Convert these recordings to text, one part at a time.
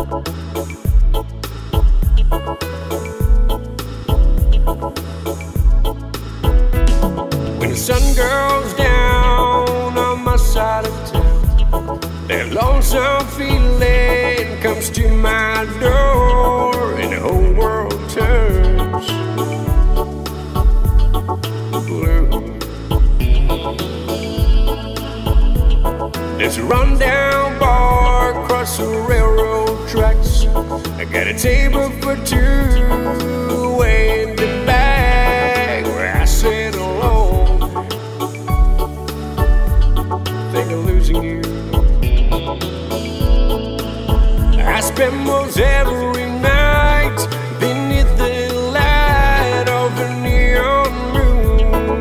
When the sun goes down on my side of town, that lonesome feeling comes to my door, and the whole world turns blue. There's a rundown bar across the railroad tracks. I got a table for two way in the back where I sit alone, think of losing you. I spend most every night beneath the light of a neon moon.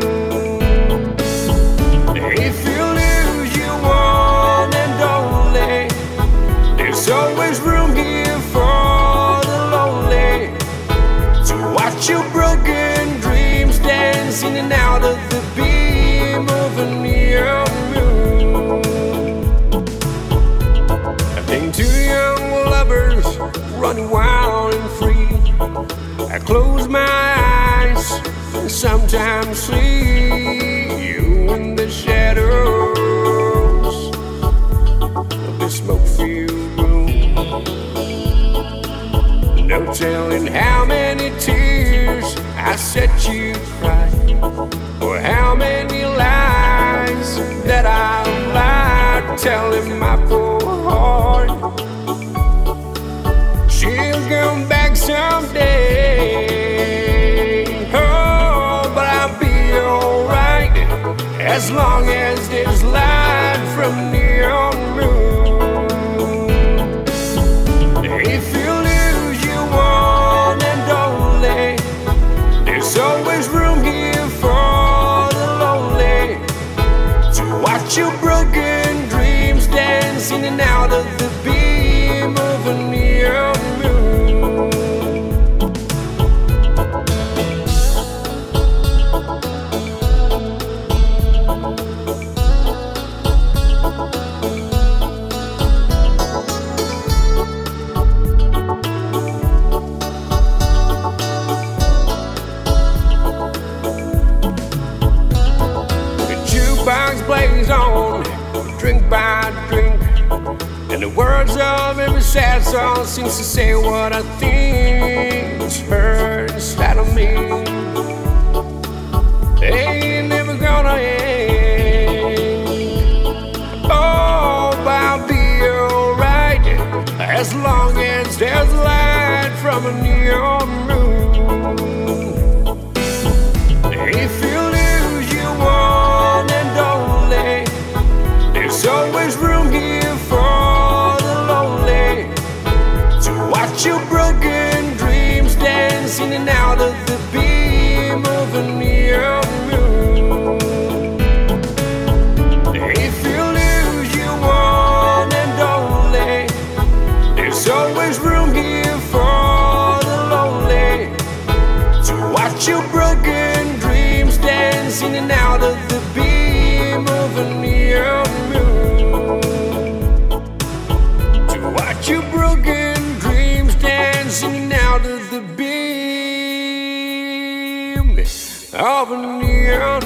If you lose your one and only, there's always room here for the lonely to watch your broken dreams dance in and out of the beam of a neon moon. I think two young lovers running wild and free. I close my eyes and sometimes see you in the shadows of the smoke-filled room. No telling how many tears I set you cry, or how many lies that I've lied, telling my poor heart she'll come back someday. Oh, but I'll be alright as long as there's light from neon moon. If you lose your one and only, there's always room here for the lonely to watch your broken dreams dance in and out of the beam of a neon moon. The jukebox plays on, drink by drink, and the words of every sad song seems to say what I think is hurt inside of me. They ain't never gonna end. Oh, but I'll be alright as long as there's light from a neon moon. If you lose your one and only, there's always room here for the lonely to watch your broken dreams dance in and out of the beam of a neon moon. If you lose your one and only, there's always room here for the lonely to watch your broken dreams dance in and out of the beam of a neon moon. To watch your broken dreams dance in and out of the beam of a neon